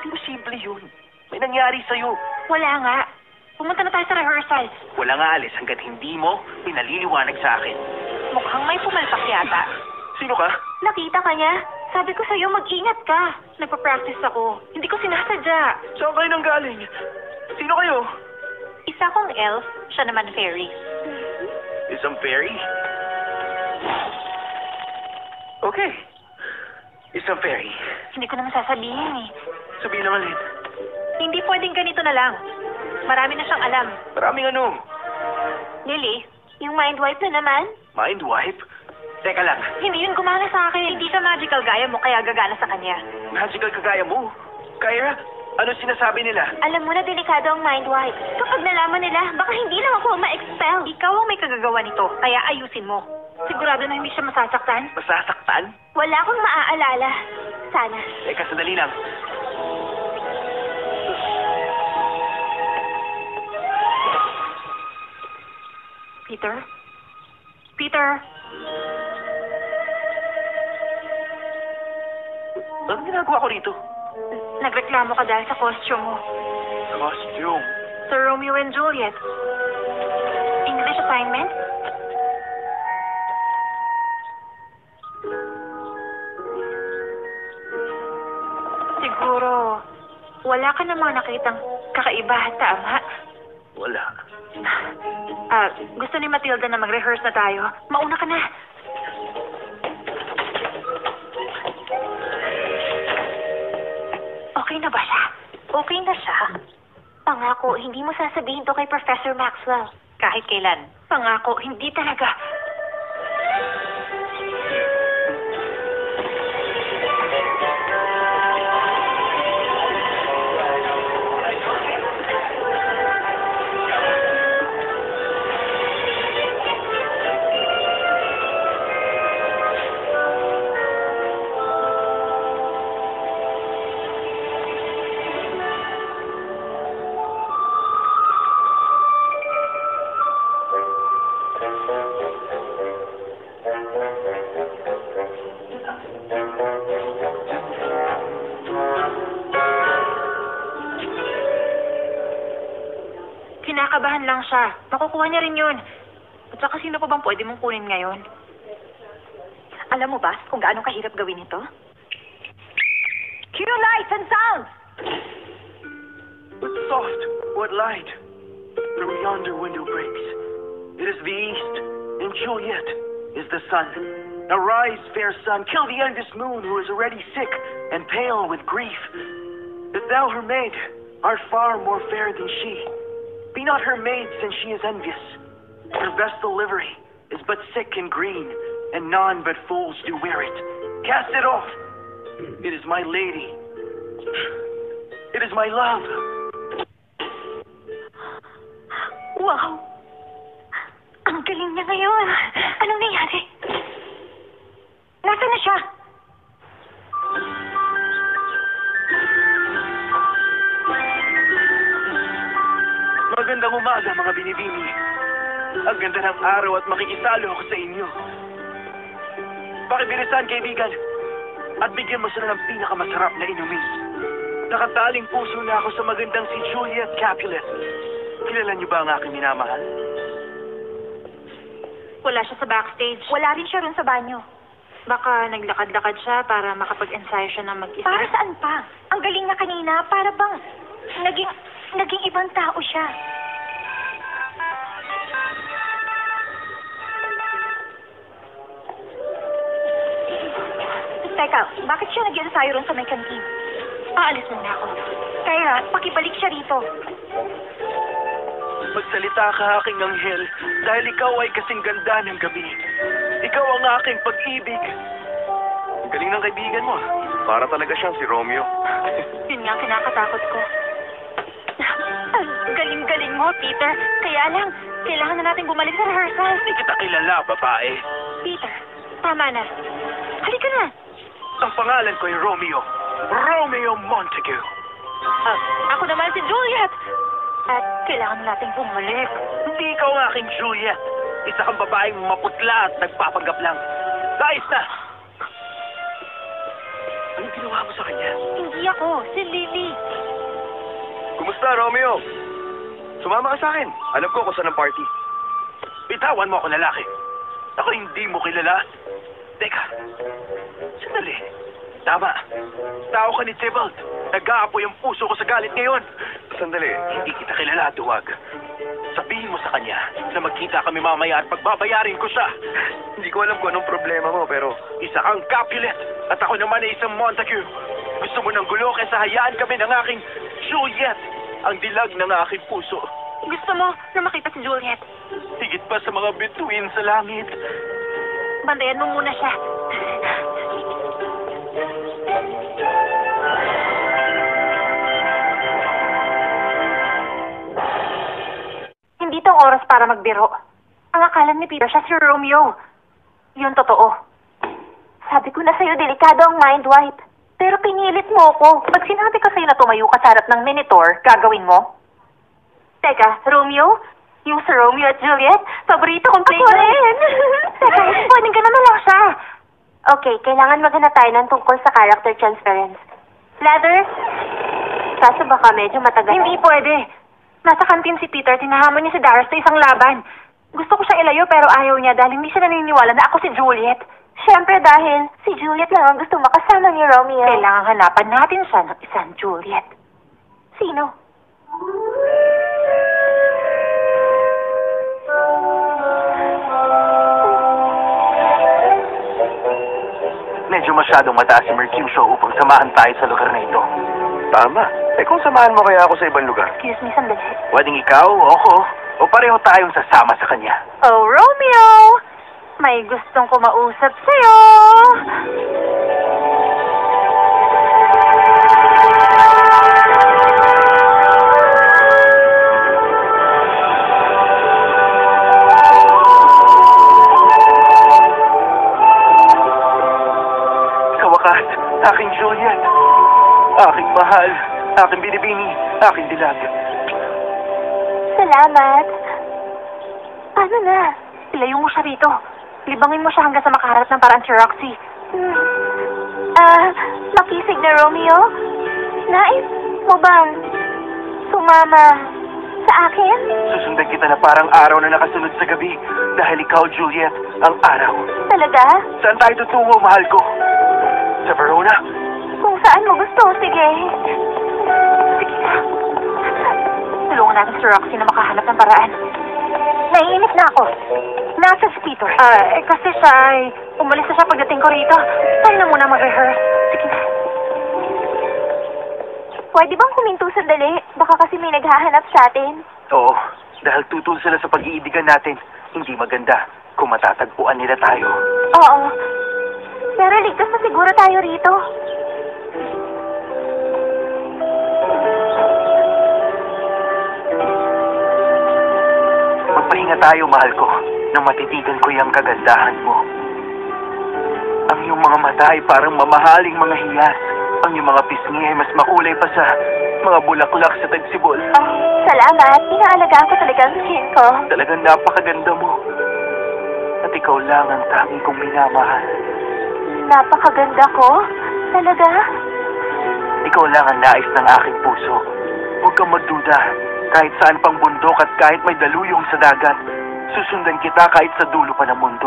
Imposible yun. May nangyari sa'yo. Wala nga. Pumunta na tayo sa rehearsal. Walang aalis hanggat hindi mo pinaliliwanag sa akin. Mukhang may pumalpak yata. Sino ka? Nakita ka niya? Sabi ko sa'yo, mag-ingat ka. Nagpa-practice ako. Hindi ko sinasadya. Saan kayo nanggaling? Sino kayo? Isa kong elf, siya naman fairy. Isang fairy? Okay. Isang fairy. Hindi ko naman sasabihin eh. Sabihin naman, Lynn. Hindi pwedeng ganito na lang. Marami na siyang alam. Maraming ano? Lily, yung mind wipe na naman? Mind wipe? Teka lang. Hindi yun gumana sa akin. Hindi siya magical gaya mo, kaya gagana sa kanya. Magical kagaya mo. Kyra, ano sinasabi nila? Alam mo na delikado ang mind wipe. Kapag nalaman nila, baka hindi lang ako ma-expel. Ikaw ang may kagagawa nito, kaya ayusin mo. Sigurado na hindi siya masasaktan? Masasaktan? Wala akong maaalala. Sana. Teka, sandali lang. Peter? Peter? Anong ginagawa ko rito? Nagreklamo ka dahil sa costume mo. Costume? Sa Romeo and Juliet. English assignment? Siguro, wala ka namang nakitang kakaiba, tama? Wala. Gusto ni Matilda na mag-rehearse na tayo. Mauna ka na. Okay na ba siya? Okay na siya. Pangako, hindi mo sasabihin to kay Professor Maxwell. Kahit kailan. Pangako, hindi talaga. Kinakabahan lang siya. Makukuha niya rin yun. At saka sino pa bang pwede mong kunin ngayon? Alam mo ba kung gaano kahirap gawin ito? Cue lights and sounds! What soft, what light, from yonder window breaks. It is the east, and Juliet is the sun. Now rise, fair sun, kill the youngest moon who is already sick and pale with grief. That thou, her maid, art far more fair than she. Be not her maid, since she is envious. Her vestal livery is but sick and green, and none but fools do wear it. Cast it off. It is my lady. It is my love. Wow! Ang galing niya ngayon. Anong nangyari? Nasaan na siya? Magandang umaga, mga binibini. Ang ganda ng araw at makikisalo ako sa inyo. Pakibilisan, kaibigan. At bigyan mo sila ng pinakamasarap na inumin. Nakataling puso na ako sa magandang si Juliet Capulet. Kilala niyo ba ang aking minamahal? Wala siya sa backstage. Wala rin siya ron sa banyo. Baka naglakad-lakad siya para makapag-ensayo siya ng mag-isa. Para saan pa? Ang galing na kanina, para bang naging ibang tao siya. Teka, bakit siya nag-ensayo ron sa may kantin? Aalis muna ako. Kaya, pakibalik siya rito. Magsalita ka, aking anghel, dahil ikaw ay kasing ganda ng gabi. Ikaw ang aking pag-ibig. Ang galing ng kaibigan mo. Para talaga siyang si Romeo. Yun nga ang kinakatakot ko. Ang galing-galing mo, Peter. Kaya lang, kailangan na natin bumalik sa rehearsal. Hindi kita kilala, babae. Peter, tama na. Halika na. Ang pangalan ko ay Romeo. Romeo Montague. Ako naman si Juliet. At kailangan nating bumalik. Hindi ikaw ang aking Juliet. Isa kang babaeng maputla at nagpapanggap lang. Dahil na! Anong ginawa ginawa mo sa kanya? Hindi ako, si Lily. Kumusta, Romeo? Sumama ka sa akin. Alam ko kung saan ang party. Bitawan mo ako, lalaki. Ako hindi mo kilala. Teka, sandali. Tama. Tao ka ni Tybalt. Nag-aapoy ang puso ko sa galit ngayon. Sandali. Hindi kita kilala, Duwag. Sabihin mo sa kanya na magkita kami mamaya at pagbabayarin ko siya. Hindi ko alam kung anong problema mo, pero... Isa kang Capulet at ako naman ay isang Montague. Gusto mo ng gulo kaysa hayaan kami ng aking Juliet, ang dilag ng aking puso. Gusto mo na makita si Juliet? Higit pa sa mga bituin sa langit. Bandayan mo muna siya. Hindi tong oras para magbiro. Ang akala ni Peter siya si Romeo. Yun totoo. Sabi ko na sa'yo, delikado ang mind wipe. Pero pinilit mo ako. Pag sinabi ko sa'yo na tumayo ka sa harap ng Minotaur, gagawin mo? Teka, Romeo? Yung sa Romeo at Juliet? Paborito kong playground. Ako rin! Teka, pwedeng gano'n na lang siya. Okay, kailangan maghanap tayo ng tungkol sa character transference. Leather? Kaso baka medyo matagal. Hindi pwede. Nasa kantin si Peter, tinahamon niya si Darius sa isang laban. Gusto ko siyang ilayo pero ayaw niya dahil hindi siya naniniwala na ako si Juliet. Siyempre dahil si Juliet lang ang gusto makasama ni Romeo. Kailangan hanapan natin siya ng isang Juliet. Sino? Medyo masyadong mataas si Mercutio upang samahan tayo sa lugar na ito. Tama. Eh kung samahan mo kaya ako sa ibang lugar? Excuse me, sandali. Pwedeng ikaw o ako, o pareho tayong sasama sa kanya. Oh, Romeo! May gustong kumausap sa'yo. Sa wakas, aking Juliet, aking mahal, aking binibini, aking dilag. Salamat. Paano na? Ilayo mo siya rito. Libangin mo siya hanggang sa makaharap ng paraan si Roxy. Makisig na Romeo? Nais mo bang sumama sa akin? Susundan kita na parang araw na nakasunod sa gabi dahil ikaw, Juliet, ang araw. Talaga? Saan tayo tutungo, mahal ko? Sa Verona? Kung saan mo gusto, sige. Sige na. Tulungan natin si Roxy na makahanap ng paraan. Naiinip na ako. Nasa si Peter. Kasi siya ay umalis na siya pagdating ko rito. Tayo na muna mag-rehearse. Sige na. Pwede bang huminto sandali? Baka kasi may naghahanap sa atin. Oo, dahil tutol sila sa pag-iibigan natin. Hindi maganda kung matatagpuan nila tayo. Oo. Pero ligtas na siguro tayo rito. Magpahinga tayo, mahal ko, nang matitigan ko yung kagandahan mo. Ang iyong mga mata ay parang mamahaling mga hiyas. Ang iyong mga pisngi ay mas makulay pa sa mga bulaklak sa tagsibol. Oh, salamat. Inaalagaan ko talaga ang skin ko. Talagang napakaganda mo. At ikaw lang ang tanging kong minamahal. Napakaganda ko? Talaga? Ikaw lang ang nais ng aking puso. Huwag kang magduda. Kahit saan pang bundok at kahit may daluyong sa dagat, susundan kita kahit sa dulo pa ng mundo.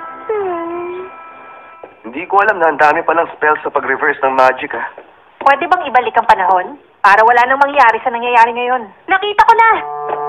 Hindi ko alam na ang dami palang spells sa pag-reverse ng magic, ha? Pwede bang ibalik ang panahon? Para wala nang mangyari sa nangyayari ngayon. Nakita ko na!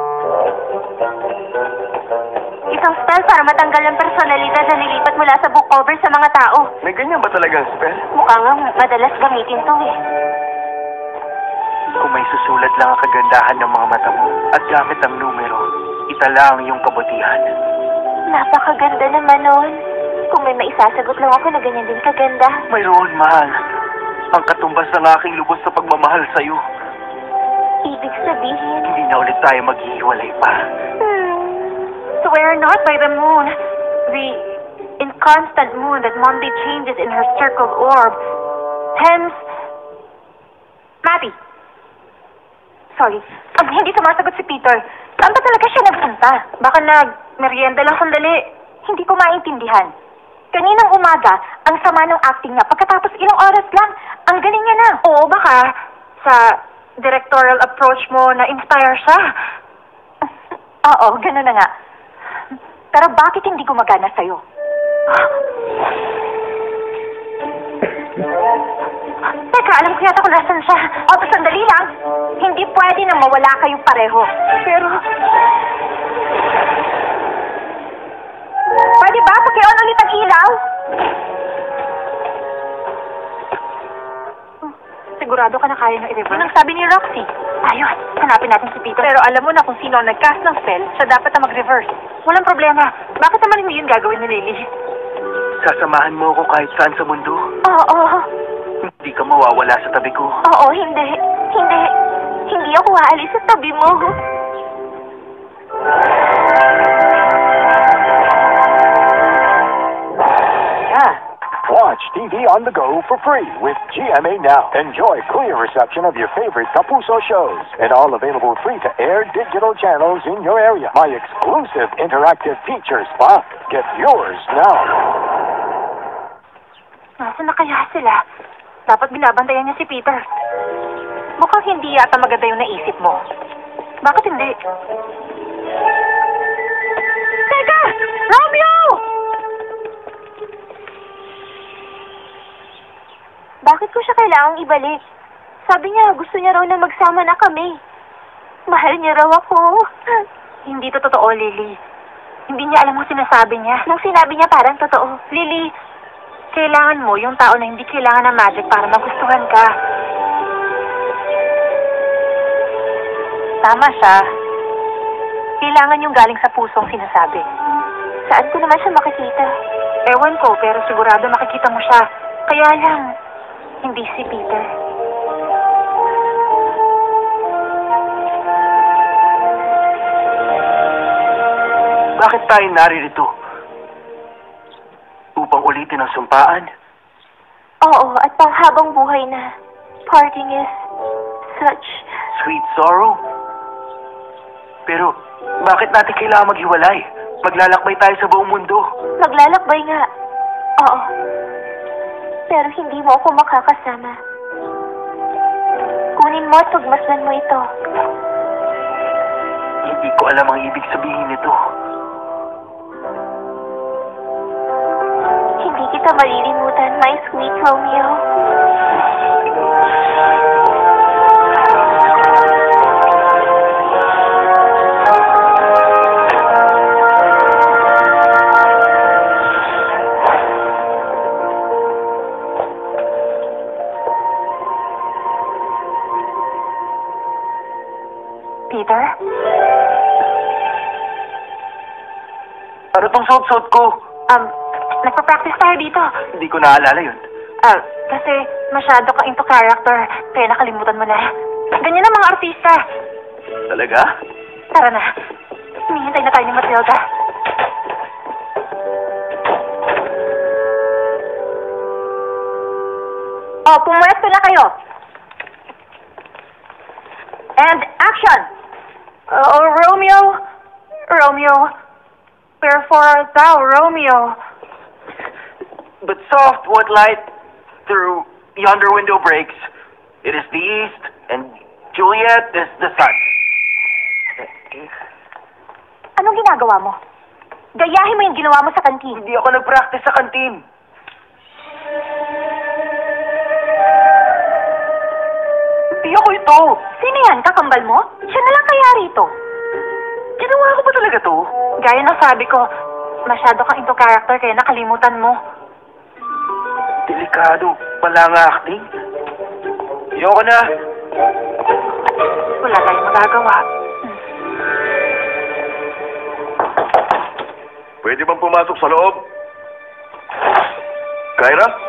Isang spell para matanggal ang personalidad na nilipat mula sa book over sa mga tao. May ganyan ba talagang spell? Mukhang ang madalas gamitin to eh. Kung may susulat lang ang kagandahan ng mga mata mo at gamit ang numero, itala ang iyong kabutihan. Napakaganda naman nun. Kung may maisasagot lang ako na ganyan din kaganda. Mayroon, mahal. Ang katumbas ng aking lubos na pagmamahal sa'yo. Ibig sabihin... Hindi na ulit tayo maghihiwalay pa. Swear not by the moon. The inconstant moon that Monday changes in her circled orb. Hence... Matty. Sorry. Hindi sumasagot si Peter. Saan ba talaga siya nagpunta? Baka nag-merienda lang sandali. Hindi ko maintindihan. Kaninang umaga, ang sama ng acting niya. Pagkatapos ilang oras lang, ang galing niya na. Oo, baka sa directorial approach mo na-inspire siya. Oo, gano'n na nga. Pero bakit hindi gumagana sa'yo? Teka, alam ko yata kung nasan siya. O, sandali lang. Hindi pwede na mawala kayong pareho. Pero... Pwede ba? Paki-on ulit ang ilaw? Sigurado ka na kaya nyo i-reverse? Anong sabi ni Roxy? Ayos, hanapin natin si Peter. Pero alam mo na kung sino ang nag-cast ng spell, siya dapat na mag-reverse. Walang problema. Bakit naman hindi yun gagawin ni Lily? Sasamahan mo ako kahit saan sa mundo. Oo. Hindi ka mawawala sa tabi ko. Oo, hindi. Hindi. Hindi ako aalis sa tabi mo. Watch TV on the go for free with GMA Now. Enjoy clear reception of your favorite Kapuso shows and all available free-to-air digital channels in your area. My exclusive interactive features pa. Get yours now. Nasaan na kaya sila? Dapat binabantayan niya si Peter. Mukhang hindi yata maganda yung naisip mo. Bakit hindi? Teka! Romeo! Bakit ko siya kailangang ibalik? Sabi niya, gusto niya raw na magsama na kami. Mahal niya raw ako. Hindi to totoo, Lily. Hindi niya alam ang sinasabi niya. Nung sinabi niya, parang totoo. Lily, kailangan mo yung tao na hindi kailangan ng magic para magustuhan ka. Tama siya. Kailangan yung galing sa pusong sinasabi. Saan ko naman siya makikita? Ewan ko, pero sigurado makikita mo siya. Kaya lang, hindi si Peter. Bakit tayo naririto? Upang ulitin ang sumpaan? Oo, at panghabang buhay na. Parting is such... Sweet sorrow? Pero, bakit natin kailangan maghiwalay? Maglalakbay tayo sa buong mundo. Maglalakbay nga. Oo. Pero hindi mo ako makakasama. Kunin mo at pagmasdan mo ito. Hindi ko alam ang ibig sabihin nito. Hindi kita malilimutan, my sweet Romeo. Peter? Ano tong suot-suot ko? Nagpa-practice tayo dito. Hindi ko naalala yun. Kasi masyado ka into character, kaya nakalimutan mo na. Ganyan ang mga artista. Talaga? Tara na. Hinihintay na tayo ni Matilda. Pumuesto na kayo. And action! Romeo, wherefore thou, Romeo? But soft, what light through yonder window breaks? It is the east, and Juliet is the sun. Anong ginagawa mo? Gayahin mo yung ginawa mo sa kantin. Hindi ako nag-practice sa kantin. Hindi ako ito. Sino yan? Kakambal mo? Siya na lang kaya rito. Ginawa ko ba talaga to? Gaya ng sabi ko, masyado kang into character kaya nakalimutan mo. Delikado pala ang acting. Ayoko na. Wala tayong magagawa. Pwede bang pumasok sa loob? Kyra?